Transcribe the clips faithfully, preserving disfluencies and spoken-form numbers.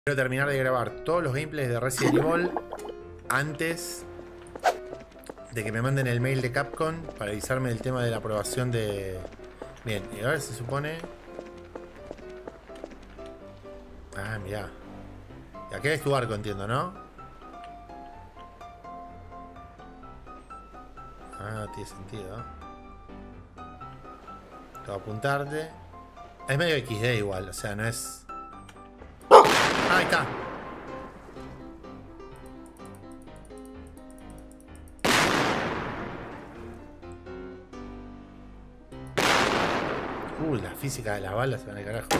Quiero terminar de grabar todos los gameplays de Resident Evil antes de que me manden el mail de Capcom para avisarme del tema de la aprobación de... Bien, y ahora se supone... Ah, mirá. Y aquel es tu arco, entiendo, ¿no? Ah, tiene sentido, ¿no? Te voy a apuntarte. Es medio equis de igual, o sea, no es... Ah, ahí está. Uh, la física de las balas se van al carajo.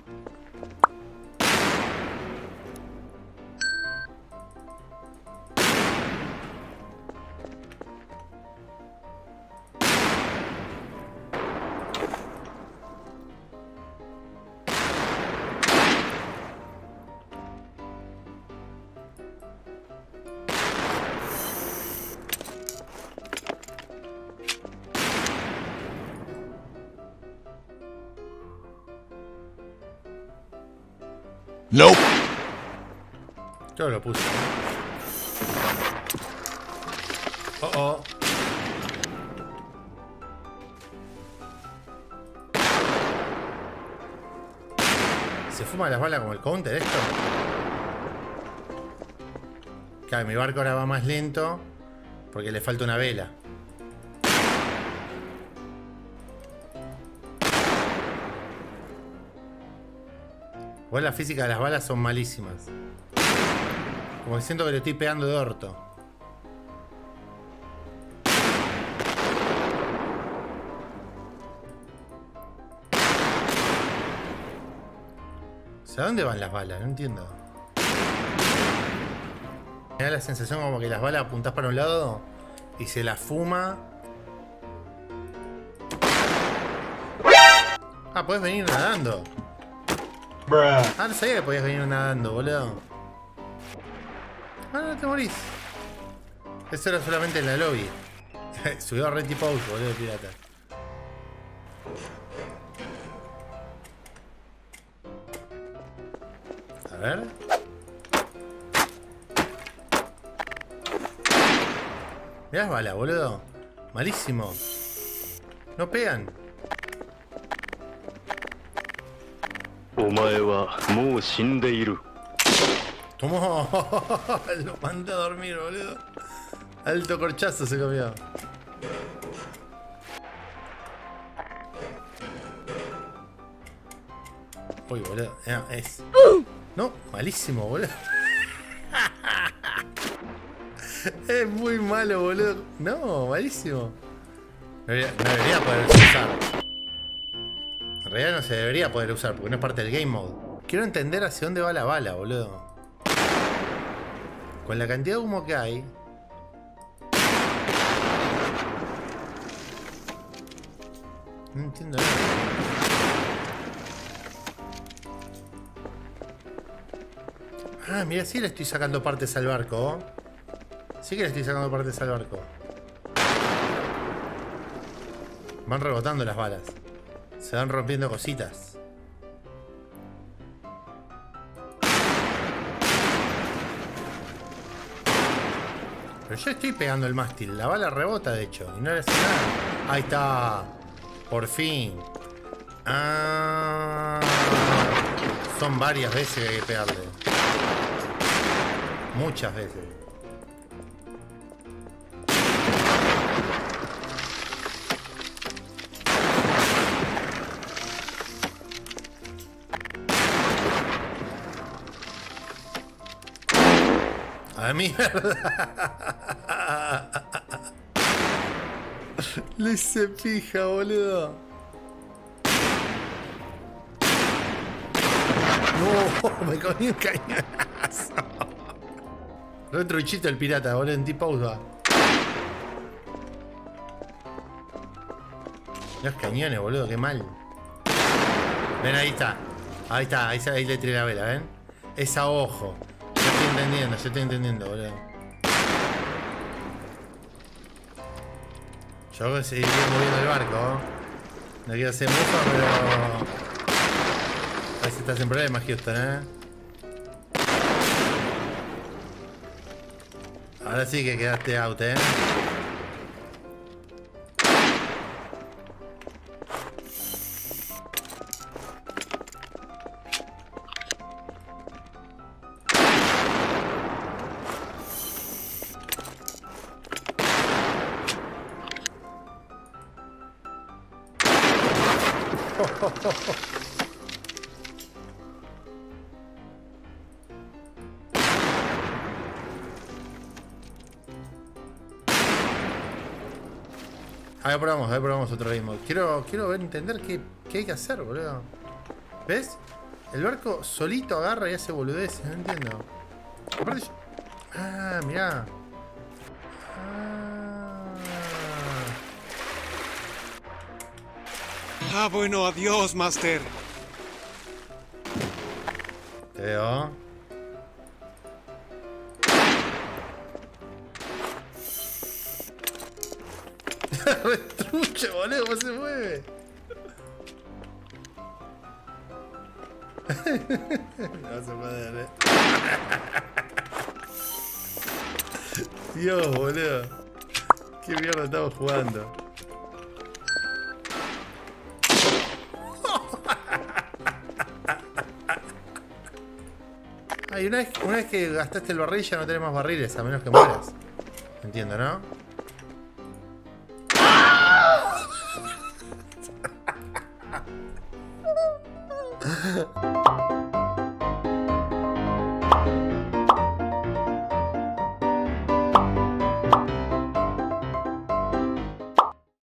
No. Yo lo puse. Oh, oh. ¿Se fuma las balas como el counter esto? Claro, mi barco ahora va más lento porque le falta una vela. Igual la física de las balas son malísimas. Como que siento que le estoy pegando de orto. O sea, ¿a dónde van las balas? No entiendo. Me da la sensación como que las balas apuntás para un lado y se las fuma. Ah, podés venir nadando. Ah, no sabía que podías venir nadando, boludo. Ah, no te morís. Eso era solamente en la lobby. Subió a Renty Pause, boludo, pirata. A ver. Mirá las balas, boludo. Malísimo. No pegan. Tomó. Lo mandé a dormir, boludo. Alto corchazo se comió. Uy, boludo. No, es. No, malísimo, boludo. Es muy malo, boludo. No, malísimo. No debería, no debería poder usar. En realidad no se debería poder usar porque no es parte del game mode. Quiero entender hacia dónde va la bala, boludo. Con la cantidad de humo que hay. No entiendo nada. Ah, mira, sí le estoy sacando partes al barco. Sí que le estoy sacando partes al barco. Van rebotando las balas. Se van rompiendo cositas. Pero yo estoy pegando el mástil. La bala rebota, de hecho. Y no le hace nada. Ahí está. Por fin. Ah, son varias veces que hay que pegarle. Muchas veces. A mierda. Le hice pija, boludo. No, me comí un cañonazo. Re truchito el pirata, boludo, en T-Pause va. Los cañones, boludo, qué mal. Ven, ahí está. Ahí está, ahí, ahí le tiré la vela, ¿ven? Es a ojo. Yo estoy entendiendo, yo estoy entendiendo, boludo. Yo voy a seguir moviendo el barco. No quiero hacer mucho, pero... A ver si estás en problemas, Houston, ¿eh? Ahora sí que quedaste out, eh. Ahí probamos, ahí probamos otro ritmo. Quiero, quiero ver, entender qué, qué hay que hacer, boludo. ¿Ves? El barco solito agarra y hace boludeces, no entiendo. Aparte yo... Ah, mirá. Ah, ah bueno, adiós, Master. Te veo. Retrucho, boludo, ¿cómo se mueve? No se puede, eh. Dios, boludo. ¿Qué mierda estamos jugando? Ah, y una vez, una vez que gastaste el barril ya no tenés más barriles, a menos que mueras. Entiendo, ¿no?